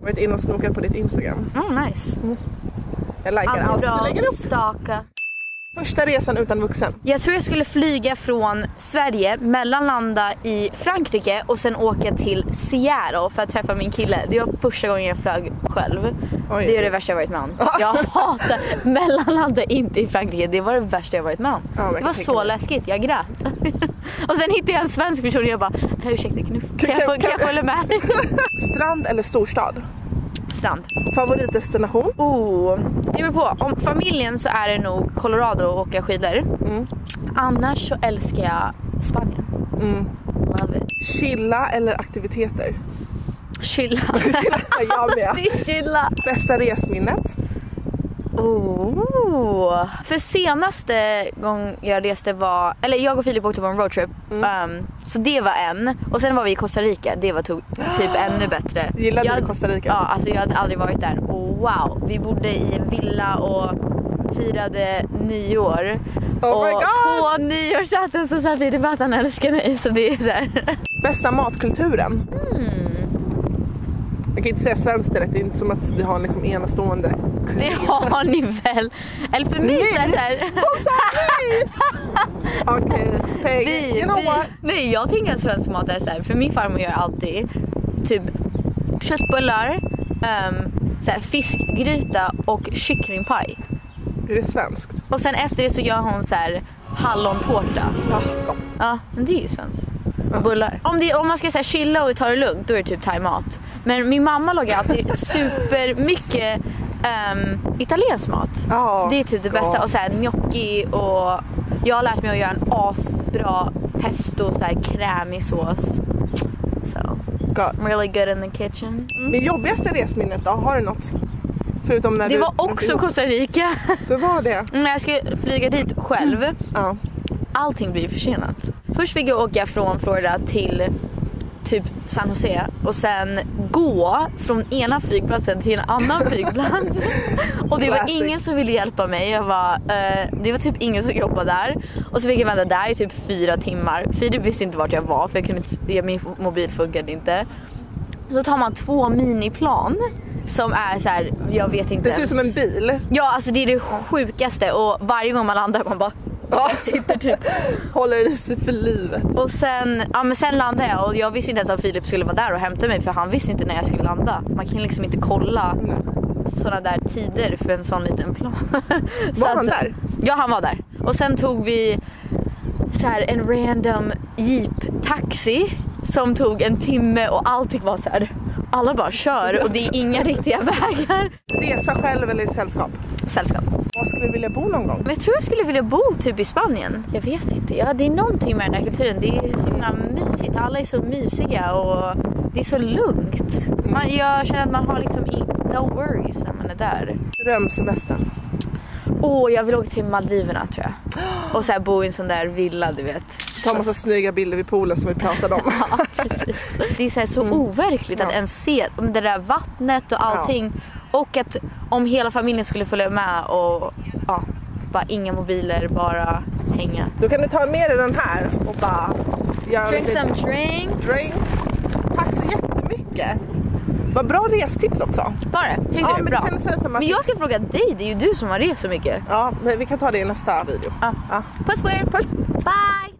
varit inne och snokat på ditt Instagram. Nice. Jag likar allt du lägger upp. Staka. Första resan utan vuxen. Jag tror jag skulle flyga från Sverige, mellanlanda i Frankrike och sen åka till Seattle för att träffa min kille. Det var första gången jag flög själv. Oj. Det är det värsta jag varit med om. Jag hatar mellanlanda inte i Frankrike. Det var det värsta jag varit med om. Ja, det var så läskigt, jag grät. Och sen hittade jag en svensk person och jag bara, ursäkta, kan jag följa med? Strand eller storstad? Strand. Favoritdestination? Det beror på. Om familjen så är det nog Colorado och åka skidor. Annars så älskar jag Spanien. Love it. Chilla eller aktiviteter? Chilla. Jag med. Det är chilla. Bästa resminnet? För senaste gång jag reste var, eller jag och Filip åkte på en roadtrip. Så det var en. Och sen var vi i Costa Rica. Det var typ ännu bättre. Gillade du Costa Rica? Ja, alltså jag hade aldrig varit där. Och wow, vi bodde i en villa och firade nyår. Oh my och God! på nyårsnatten så sa Filip att han älskar mig. Så det är så här. Bästa matkulturen? Jag kan inte säga svenskt direkt. Det är inte som att vi har en liksom enastående kusin. Det har ni väl. Eller för mig så är det här. Okej, you know what? Nej, jag tänker att svensk mat är så här. För min farmor gör alltid typ köttbullar, så här, fiskgryta och kycklingpaj. Är det svenskt? Och sen efter det så gör hon så här hallontårta. Ja, gott. Ja, men det är ju svenskt. Och bullar. Om man ska så här, chilla och ta det lugnt, då är det typ thai-mat. Men min mamma lagar alltid super mycket italiensk mat. Det är typ det bästa. Och så här gnocchi, och jag har lärt mig att göra en asbra pesto, så här krämig sås. So, I'm really good in the kitchen. Min jobbigaste resminnet då, har du något? Förutom när det var också Costa Rica. Det var det. När jag skulle flyga dit själv. Allting blir försenat. Först fick jag åka från Florida till typ San Jose och sen gå från ena flygplatsen till en annan flygplats. Och det var ingen som ville hjälpa mig. Det var typ ingen som jobbade där. Och så fick jag vänta där i typ 4 timmar. Filip visste inte vart jag var, för jag kunde inte, min mobil funkade inte. Så tar man 2 miniplan som är så här, jag vet inte. Det ser ut som en bil. Ja, alltså det är det sjukaste. Och varje gång man landar man bara sitter typ, håller i sig för livet. Och sen landade jag, och jag visste inte ens att Filip skulle vara där och hämta mig, för han visste inte när jag skulle landa. Man kan liksom inte kolla sådana där tider för en sån liten plan. Var han där? Ja, han var där. Och sen tog vi så här en random jeep-taxi som tog 1 timme, och allting var så här. Alla bara kör och det är inga riktiga vägar. Resa själv eller i sällskap? Sällskap. Var skulle du vilja bo någon gång? Men jag tror jag skulle vilja bo typ i Spanien. Jag vet inte. Ja, det är någonting med den här kulturen. Det är så himla mysigt. Alla är så mysiga och det är så lugnt. Jag känner att man har liksom no worries när man är där. Drömsemestern? Jag vill åka till Maldiverna, tror jag. Och så här bo i en sån där villa, du vet. Ta massa snygga bilder vid poolen som vi pratade om. Ja, precis. Det är så overkligt att ens se det där vattnet och allting. Och att om hela familjen skulle följa med och bara inga mobiler, bara hänga. Då kan du ta med dig den här och bara drink some drinks. Tack så jättemycket. Vad bra restips också. Bara, tyckte du? Bra. Men jag ska fråga dig, det är ju du som har rest så mycket. Ja, men vi kan ta det i nästa video. Puss på er. Puss. Bye.